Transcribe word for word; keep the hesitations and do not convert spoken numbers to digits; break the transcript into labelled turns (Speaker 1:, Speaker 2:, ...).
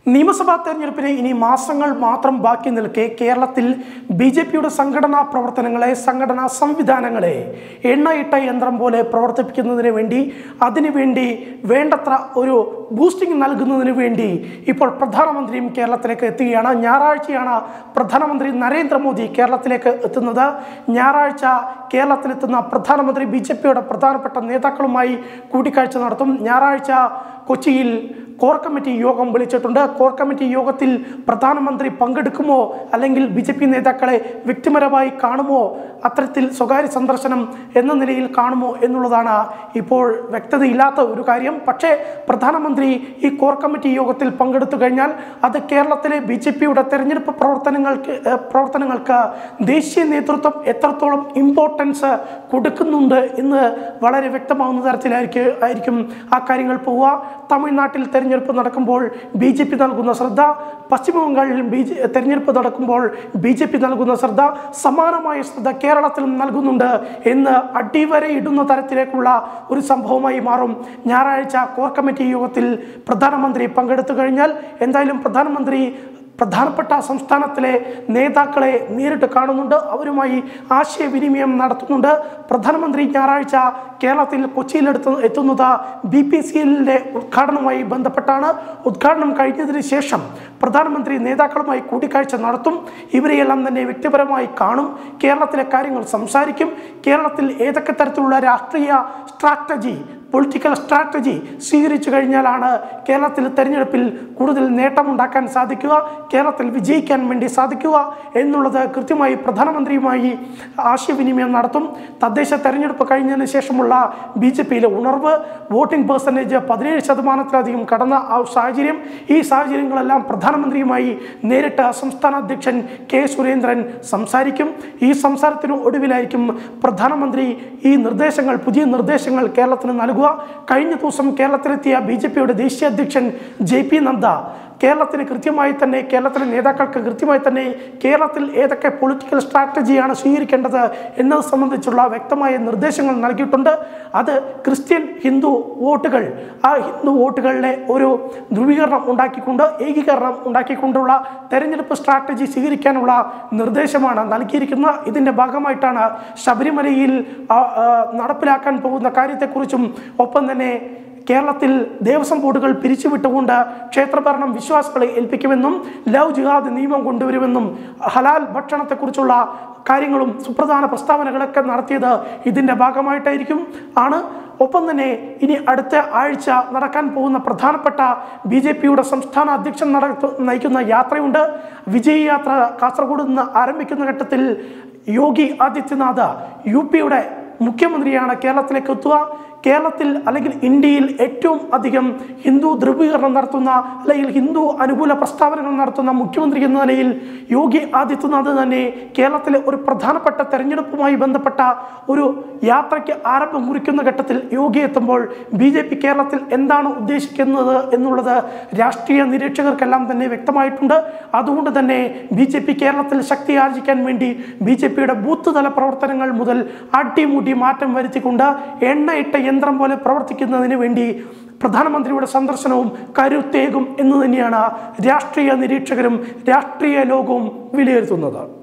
Speaker 1: നിയമസഭാ തെരഞ്ഞെടുപ്പിന് ഇനി മാസങ്ങൾ മാത്രം ബാക്കി നിൽക്കെ കേരളത്തിൽ ബി ജെ പിയുടെ സംഘടനാ പ്രവർത്തനങ്ങളെ സംഘടനാ സംവിധാനങ്ങളെ എണ്ണയിട്ട യന്ത്രം പോലെ പ്രവർത്തിപ്പിക്കുന്നതിന് വേണ്ടി അതിനുവേണ്ടി വേണ്ടത്ര ഒരു ബൂസ്റ്റിംഗ് നൽകുന്നതിന് വേണ്ടി ഇപ്പോൾ പ്രധാനമന്ത്രിയും കേരളത്തിലേക്ക് എത്തുകയാണ്. ഞായറാഴ്ചയാണ് പ്രധാനമന്ത്രി നരേന്ദ്രമോദി കേരളത്തിലേക്ക് എത്തുന്നത്. ഞായറാഴ്ച കേരളത്തിലെത്തുന്ന പ്രധാനമന്ത്രി ബി ജെ പിയുടെ പ്രധാനപ്പെട്ട നേതാക്കളുമായി കൂടിക്കാഴ്ച നടത്തും. ഞായറാഴ്ച കൊച്ചിയിൽ കോർ കമ്മിറ്റി യോഗം വിളിച്ചിട്ടുണ്ട്. കോർ കമ്മിറ്റി യോഗത്തിൽ പ്രധാനമന്ത്രി പങ്കെടുക്കുമോ അല്ലെങ്കിൽ ബി ജെ പി നേതാക്കളെ വ്യക്തിപരമായി കാണുമോ, അത്തരത്തിൽ സ്വകാര്യ സന്ദർശനം എന്ന നിലയിൽ കാണുമോ എന്നുള്ളതാണ് ഇപ്പോൾ വ്യക്തതയില്ലാത്ത ഒരു കാര്യം. പക്ഷേ പ്രധാനമന്ത്രി ഈ കോർ കമ്മിറ്റി യോഗത്തിൽ പങ്കെടുത്തു കഴിഞ്ഞാൽ അത് കേരളത്തിലെ ബി ജെ പിയുടെ തെരഞ്ഞെടുപ്പ് പ്രവർത്തനങ്ങൾക്ക് പ്രവർത്തനങ്ങൾക്ക് ദേശീയ നേതൃത്വം എത്രത്തോളം ഇമ്പോർട്ടൻസ് കൊടുക്കുന്നുണ്ട് എന്ന് വളരെ വ്യക്തമാകുന്ന തരത്തിലായിരിക്കും ആയിരിക്കും ആ കാര്യങ്ങൾ പോവുക. തമിഴ്നാട്ടിൽ തെരഞ്ഞെടുപ്പ് നടക്കുമ്പോൾ ബി ജെ പി നൽകുന്ന ശ്രദ്ധ, പശ്ചിമ ബംഗാളിൽ ബി ജെ തെരഞ്ഞെടുപ്പ് നടക്കുമ്പോൾ ബി ജെ പി നൽകുന്ന ശ്രദ്ധ, സമാനമായ ശ്രദ്ധ കേരളത്തിലും നൽകുന്നുണ്ട് എന്ന് അടിവരയിടുന്ന തരത്തിലേക്കുള്ള ഒരു സംഭവമായി മാറും. ഞായറാഴ്ച കോർ കമ്മിറ്റി യോഗത്തിൽ പ്രധാനമന്ത്രി പങ്കെടുത്തു കഴിഞ്ഞാൽ എന്തായാലും പ്രധാനമന്ത്രി പ്രധാനപ്പെട്ട സംസ്ഥാനത്തിലെ നേതാക്കളെ നേരിട്ട് കാണുന്നുണ്ട്, അവരുമായി ആശയവിനിമയം നടത്തുന്നുണ്ട്. പ്രധാനമന്ത്രി ഞായറാഴ്ച കേരളത്തിൽ കൊച്ചിയിലെടുത്ത് എത്തുന്നത് ബി പി സി എല്ലിൻ്റെ ഉദ്ഘാടനവുമായി ബന്ധപ്പെട്ടാണ്. ഉദ്ഘാടനം കഴിഞ്ഞതിന് ശേഷം പ്രധാനമന്ത്രി നേതാക്കളുമായി കൂടിക്കാഴ്ച നടത്തും. ഇവരെയെല്ലാം തന്നെ വ്യക്തിപരമായി കാണും, കേരളത്തിലെ കാര്യങ്ങൾ സംസാരിക്കും. കേരളത്തിൽ ഏതൊക്കെ തരത്തിലുള്ള രാഷ്ട്രീയ സ്ട്രാറ്റജി പൊളിറ്റിക്കൽ സ്ട്രാറ്റജി സ്വീകരിച്ചു കഴിഞ്ഞാലാണ് കേരളത്തിൽ തെരഞ്ഞെടുപ്പിൽ കൂടുതൽ നേട്ടമുണ്ടാക്കാൻ സാധിക്കുക, കേരളത്തിൽ വിജയിക്കാൻ വേണ്ടി സാധിക്കുക എന്നുള്ളത് കൃത്യമായി പ്രധാനമന്ത്രിയുമായി ആശയവിനിമയം നടത്തും. തദ്ദേശ തെരഞ്ഞെടുപ്പ് കഴിഞ്ഞതിന് ശേഷമുള്ള ബി ജെ പിയിലെ ഉണർവ്, വോട്ടിംഗ് പെർസെൻറ്റേജ് പതിനേഴ് ശതമാനത്തിലധികം കടന്ന ആ സാഹചര്യം, ഈ സാഹചര്യങ്ങളെല്ലാം പ്രധാനമന്ത്രിയുമായി നേരിട്ട് സംസ്ഥാന അധ്യക്ഷൻ കെ സുരേന്ദ്രൻ സംസാരിക്കും. ഈ സംസാരത്തിന് ഒടുവിലായിരിക്കും പ്രധാനമന്ത്രി ഈ നിർദ്ദേശങ്ങൾ പുതിയ നിർദ്ദേശങ്ങൾ കേരളത്തിന് നൽകും. കഴിഞ്ഞ ദിവസം കേരളത്തിലെത്തിയ ബി ജെ പിയുടെ ദേശീയ അധ്യക്ഷൻ ജെ പി നദ്ദ കേരളത്തിന് കൃത്യമായി തന്നെ കേരളത്തിലെ നേതാക്കൾക്ക് കൃത്യമായി തന്നെ കേരളത്തിൽ ഏതൊക്കെ പൊളിറ്റിക്കൽ സ്ട്രാറ്റജിയാണ് സ്വീകരിക്കേണ്ടത് എന്നത് സംബന്ധിച്ചുള്ള വ്യക്തമായ നിർദ്ദേശങ്ങൾ നൽകിയിട്ടുണ്ട്. അത് ക്രിസ്ത്യൻ ഹിന്ദു വോട്ടുകൾ ആ ഹിന്ദു വോട്ടുകളിലെ ഒരു ധ്രുവീകരണം ഉണ്ടാക്കിക്കൊണ്ട് ഏകീകരണം ഉണ്ടാക്കിക്കൊണ്ടുള്ള തെരഞ്ഞെടുപ്പ് സ്ട്രാറ്റജി സ്വീകരിക്കാനുള്ള നിർദ്ദേശമാണ് നൽകിയിരിക്കുന്നത്. ഇതിൻ്റെ ഭാഗമായിട്ടാണ് ശബരിമലയിൽ നടപ്പിലാക്കാൻ പോകുന്ന കാര്യത്തെക്കുറിച്ചും ഒപ്പം തന്നെ കേരളത്തിൽ ദേവസ്വം ബോർഡുകൾ പിരിച്ചുവിട്ടുകൊണ്ട് ക്ഷേത്രഭരണം വിശ്വാസികളെ ഏൽപ്പിക്കുമെന്നും ലവ് ജിഹാദ് നിയമം കൊണ്ടുവരുമെന്നും ഹലാൽ ഭക്ഷണത്തെക്കുറിച്ചുള്ള കാര്യങ്ങളും സുപ്രധാന പ്രസ്താവനകളൊക്കെ നടത്തിയത് ഇതിൻ്റെ ഭാഗമായിട്ടായിരിക്കും ആണ്. ഒപ്പം തന്നെ ഇനി അടുത്ത ആഴ്ച നടക്കാൻ പോകുന്ന പ്രധാനപ്പെട്ട ബി ജെ പിയുടെ സംസ്ഥാന അധ്യക്ഷൻ നടത്തു നയിക്കുന്ന യാത്രയുണ്ട്. വിജയ് യാത്ര കാസർഗോഡ് നിന്ന് ആരംഭിക്കുന്ന ഘട്ടത്തിൽ യോഗി ആദിത്യനാഥ് യു പിയുടെ മുഖ്യമന്ത്രിയാണ് കേരളത്തിലേക്ക് എത്തുക. കേരളത്തിൽ അല്ലെങ്കിൽ ഇന്ത്യയിൽ ഏറ്റവും അധികം ഹിന്ദു ധ്രുവീകരണം നടത്തുന്ന അല്ലെങ്കിൽ ഹിന്ദു അനുകൂല പ്രസ്താവനകൾ നടത്തുന്ന മുഖ്യമന്ത്രി എന്ന നിലയിൽ യോഗി ആദിത്യനാഥ് തന്നെ കേരളത്തിലെ ഒരു പ്രധാനപ്പെട്ട തെരഞ്ഞെടുപ്പുമായി ബന്ധപ്പെട്ട ഒരു യാത്രയ്ക്ക് ആരംഭം കുറിക്കുന്ന ഘട്ടത്തിൽ യോഗി എത്തുമ്പോൾ ബി ജെ പി കേരളത്തിൽ എന്താണ് ഉദ്ദേശിക്കുന്നത് എന്നുള്ളത് രാഷ്ട്രീയ നിരീക്ഷകർക്കെല്ലാം തന്നെ വ്യക്തമായിട്ടുണ്ട്. അതുകൊണ്ട് തന്നെ ബി ജെ പി കേരളത്തിൽ ശക്തി ആർജിക്കാൻ വേണ്ടി ബി ജെ പിയുടെ ബൂത്ത് തല പ്രവർത്തനങ്ങൾ മുതൽ അടിമുടി മാറ്റം വരുത്തിക്കൊണ്ട് എണ്ണയിട്ട യന്ത്രം പോലെ പ്രവർത്തിക്കുന്നതിന് വേണ്ടി പ്രധാനമന്ത്രിയുടെ സന്ദർശനവും കരുത്തേകും എന്ന് തന്നെയാണ് രാഷ്ട്രീയ നിരീക്ഷകരും രാഷ്ട്രീയ ലോകവും വിലയിരുത്തുന്നത്.